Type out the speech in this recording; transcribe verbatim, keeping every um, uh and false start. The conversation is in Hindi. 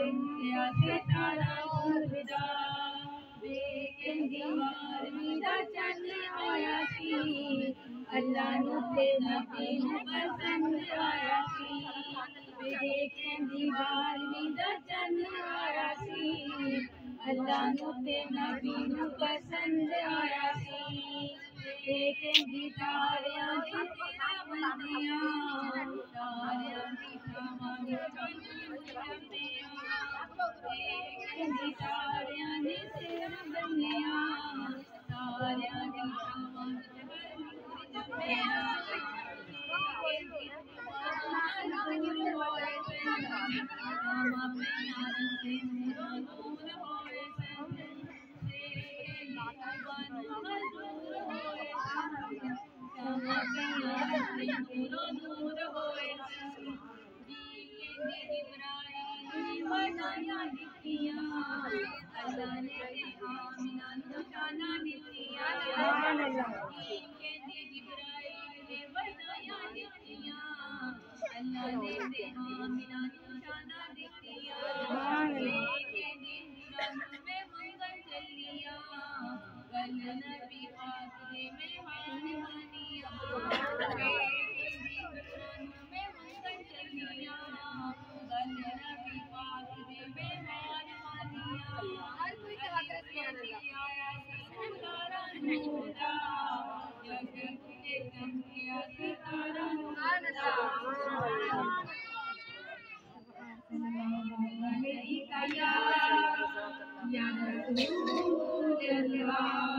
तारा गुरदा दीवार मेरा चन आया सी अल्लाह नू ते नबी नू पसंद आया सी देखें दीवार मेरा चन आया सी अल्लाह नू ते नबी नू पसंद आया सी देखें दीवारियां दी बंदियां तारियां दी छावां विच देखें दीवारियां दी सिर बंदियां तारियां दी छावां अल्लाह ने आमिना नू शाना दित्तियां अल्लाह ने आमिना नू शाना दित्तियां में मंगल चलिया गल नबी पाक दे मेहमान बनिया में मंगल चलिया गल नबी पाक दे मेहमान बनिया हर कोई आया सितारा नूरा जग के चमकिया सितारा नूरा या रसूल अल्लाह